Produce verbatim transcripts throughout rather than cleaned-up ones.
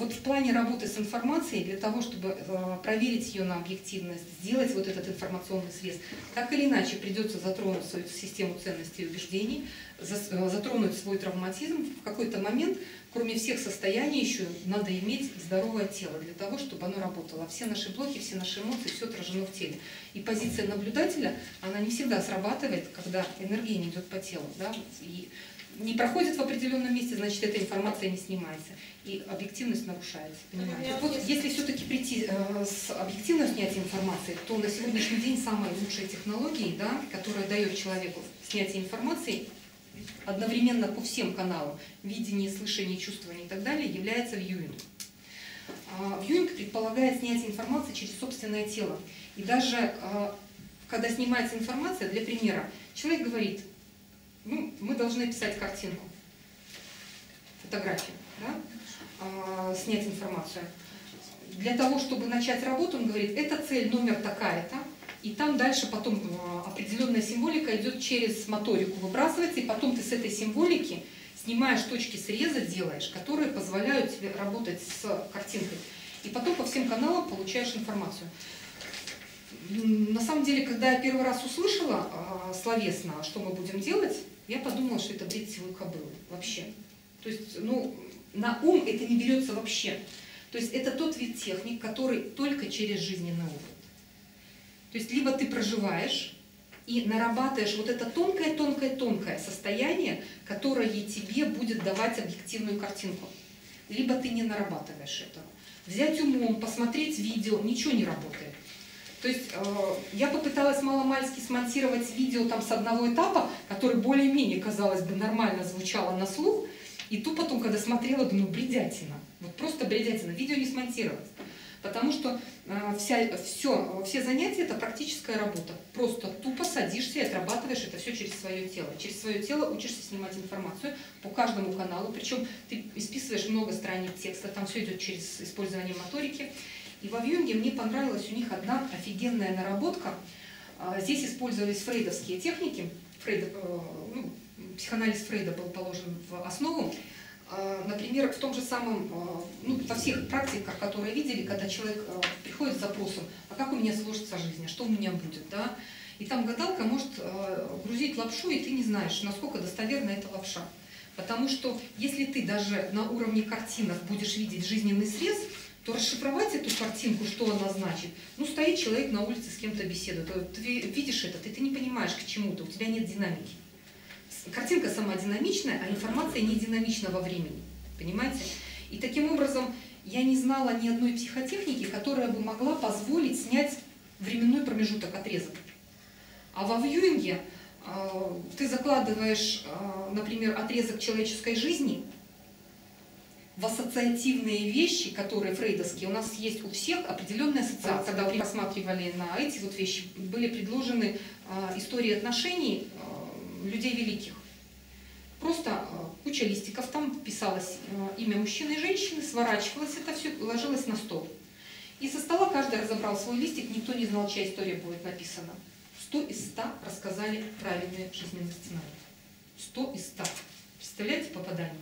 вот в плане работы с информацией, для того, чтобы проверить ее на объективность, сделать вот этот информационный срез, так или иначе придется затронуть свою систему ценностей и убеждений, затронуть свой травматизм. В какой-то момент, кроме всех состояний, еще надо иметь здоровое тело для того, чтобы оно работало. Все наши блоки, все наши эмоции, все отражено в теле. И позиция наблюдателя, она не всегда срабатывает, когда энергия не идет по телу. Да? И не проходит в определенном месте, значит, эта информация не снимается. И объективность нарушается. Понимаете? Вот если все-таки прийти э, с объективным снятием информации, то на сегодняшний день самые лучшие технологии, да, которые дает человеку снятие информации, одновременно по всем каналам, видение, слышание, чувствование и так далее, является вьюинг. Вьюинг предполагает снятие информации через собственное тело. И даже когда снимается информация, для примера, человек говорит, ну, мы должны писать картинку, фотографию, да, снять информацию. Для того, чтобы начать работу, он говорит, это цель номер такая-то, и там дальше потом определенная символика идет через моторику, выбрасывается, и потом ты с этой символики снимаешь точки среза, делаешь, которые позволяют тебе работать с картинкой. И потом по всем каналам получаешь информацию. На самом деле, когда я первый раз услышала э, словесно, что мы будем делать, я подумала, что это бред сивой кобылы вообще. То есть, ну, на ум это не берется вообще. То есть это тот вид техник, который только через жизненный опыт. То есть либо ты проживаешь и нарабатываешь вот это тонкое-тонкое-тонкое состояние, которое тебе будет давать объективную картинку, либо ты не нарабатываешь этого. Взять умом, посмотреть видео, ничего не работает. То есть э, я попыталась маломальски смонтировать видео там с одного этапа, который более-менее, казалось бы, нормально звучало на слух, и ту потом, когда смотрела, думаю, бредятина. Вот просто бредятина. Видео не смонтировать. Потому что э, вся, все, все занятия – это практическая работа. Просто тупо садишься и отрабатываешь это все через свое тело. Через свое тело учишься снимать информацию по каждому каналу. Причем ты исписываешь много страниц текста, там все идет через использование моторики. И во вьюинге мне понравилась у них одна офигенная наработка. Здесь использовались фрейдовские техники. Фрейд, э, ну, психоанализ Фрейда был положен в основу. Например, в том же самом, ну, во всех практиках, которые видели, когда человек приходит с запросом, а как у меня сложится жизнь, а что у меня будет, да? И там гадалка может грузить лапшу, и ты не знаешь, насколько достоверна эта лапша. Потому что если ты даже на уровне картинок будешь видеть жизненный срез, то расшифровать эту картинку, что она значит, ну, стоит человек на улице с кем-то беседует, ты видишь это, ты, ты не понимаешь к чему-то, у тебя нет динамики. Картинка сама динамичная, а информация не динамична во времени, понимаете? И таким образом я не знала ни одной психотехники, которая бы могла позволить снять временной промежуток, отрезок. А во вьюинге э, ты закладываешь, э, например, отрезок человеческой жизни в ассоциативные вещи, которые фрейдовские, у нас есть у всех определенные ассоциации. Когда мы рассматривали на эти вот вещи, были предложены э, истории отношений э, людей великих. Просто э, куча листиков, там писалось э, имя мужчины и женщины, сворачивалось это все, ложилось на стол. И со стола каждый разобрал свой листик, никто не знал, чья история будет написана. Сто из ста рассказали правильные жизненные сценарии. Сто из ста. Представляете попадание?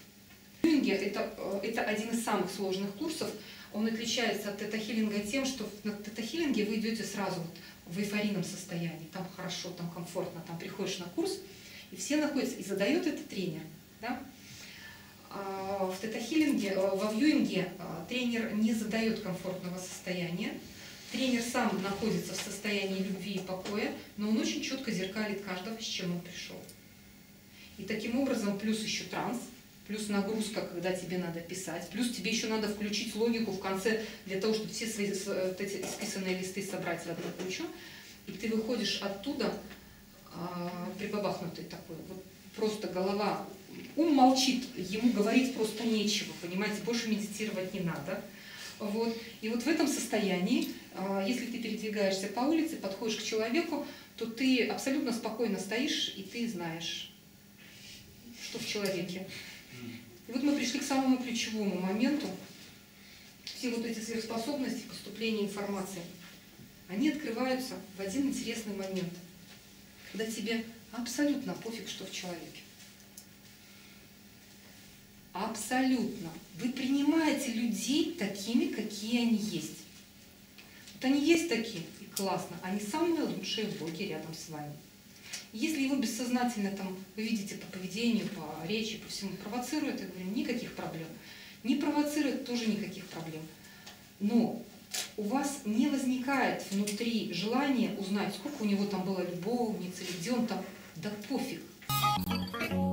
Это, это один из самых сложных курсов. Он отличается от тета-хиллинга тем, что на тета-хиллинге вы идете сразу вот в эйфорийном состоянии. Там хорошо, там комфортно, там приходишь на курс, и все находятся, и задает это тренер. Да? А в тета-хиллинге, во вьюинге тренер не задает комфортного состояния. Тренер сам находится в состоянии любви и покоя, но он очень четко зеркалит каждого, с чем он пришел. И таким образом, плюс еще транс, плюс нагрузка, когда тебе надо писать, плюс тебе еще надо включить логику в конце для того, чтобы все свои вот эти исписанные листы собрать в одну кучу, и ты выходишь оттуда а, прибабахнутый такой, вот просто голова, ум молчит, ему говорить просто нечего, понимаете, больше медитировать не надо. Вот. И вот в этом состоянии, а, если ты передвигаешься по улице, подходишь к человеку, то ты абсолютно спокойно стоишь, и ты знаешь, что в человеке. И вот мы пришли к самому ключевому моменту. Все вот эти сверхспособности поступления информации, они открываются в один интересный момент, когда тебе абсолютно пофиг, что в человеке. Абсолютно. Вы принимаете людей. такими, какие они есть. Вот они есть такие, и классно. Они самые лучшие боги рядом с вами. Если его бессознательно, там, вы видите по поведению, по речи, по всему, провоцирует, я говорю, никаких проблем. Не провоцирует, тоже никаких проблем. Но у вас не возникает внутри желания узнать, сколько у него там было любовниц, или где он там, да пофиг.